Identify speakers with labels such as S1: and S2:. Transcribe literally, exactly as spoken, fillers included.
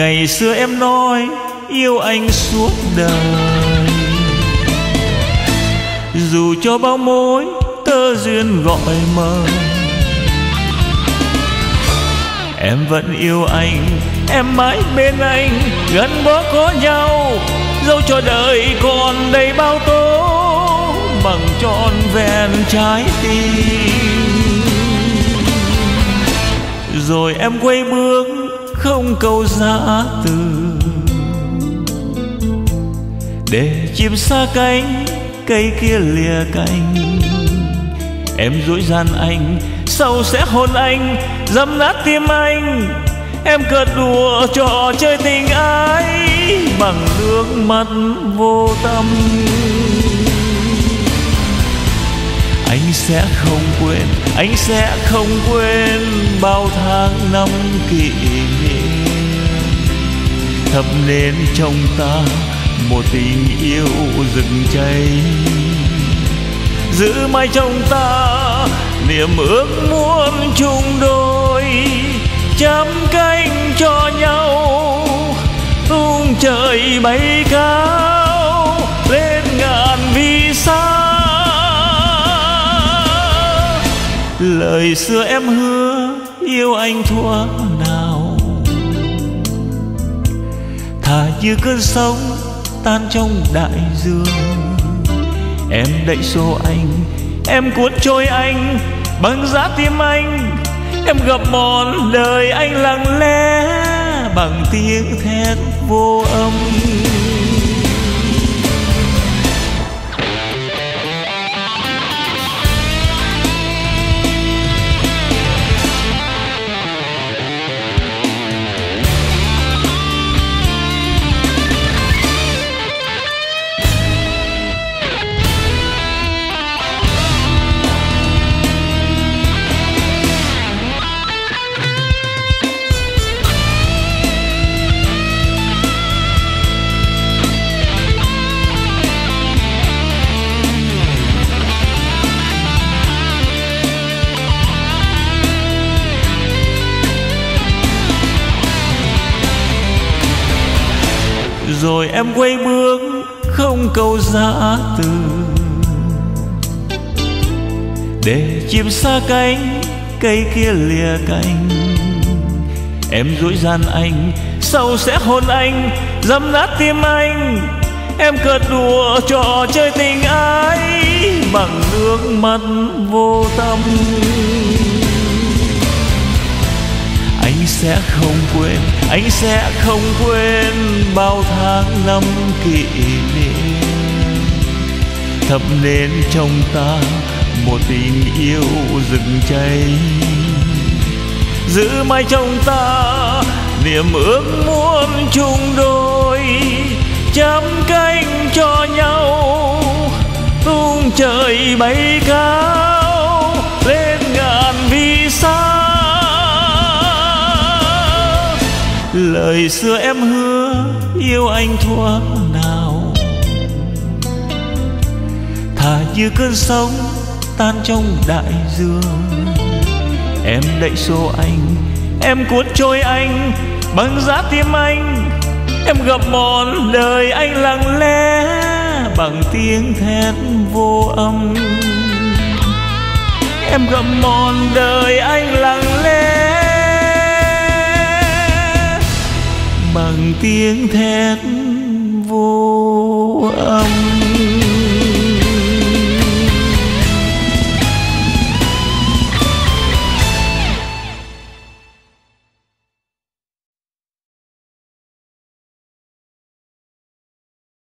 S1: Ngày xưa em nói yêu anh suốt đời, dù cho bao mối tơ duyên gọi mời. Em vẫn yêu anh, em mãi bên anh, gắn bó có nhau, dẫu cho đời còn đầy bao tố, bằng trọn vẹn trái tim. Rồi em quay bước không câu giã từ, để chim xa cánh, cây kia lìa cành. Em dối gian anh, sau sẽ hôn anh, dẫm nát tim anh. Em cợt đùa trò chơi tình ái, bằng nước mắt vô tâm. Anh sẽ không quên, anh sẽ không quên bao tháng năm kỷ niệm, thắp nên trong ta một tình yêu rực cháy, giữ mãi trong ta niềm ước muốn chung đôi, chăm cánh cho nhau tung trời bay cao lên ngàn vì sao. Lời xưa em hứa yêu anh thuở nào, thà như cơn sóng tan trong đại dương. Em đẩy xô anh, em cuốn trôi anh, bằng giá tim anh. Em gặm mòn đời anh lặng lẽ, bằng tiếng thét vô âm. Rồi em quay bước không câu giã từ, để chim xa cánh, cây kia lìa cành. Em dối gian anh, sau sẽ hôn anh, dẫm nát tim anh. Em cợt đùa trò chơi tình ái, bằng nước mắt vô tâm. Anh sẽ không quên, anh sẽ không quên bao tháng năm kỷ niệm, thắp nên trong ta một tình yêu rực cháy, giữ mãi trong ta niềm ước muốn chung đôi, chăm cánh cho nhau tung trời bay cao lên ngàn vì sao. Lời xưa em hứa yêu anh thuở nào, thà như cơn sóng tan trong đại dương. Em đẩy xô anh, em cuốn trôi anh, bằng giá tim anh. Em gặm mòn đời anh lặng lẽ, bằng tiếng thét vô âm. Em gặm mòn đời anh lặng lẽ, bằng tiếng thét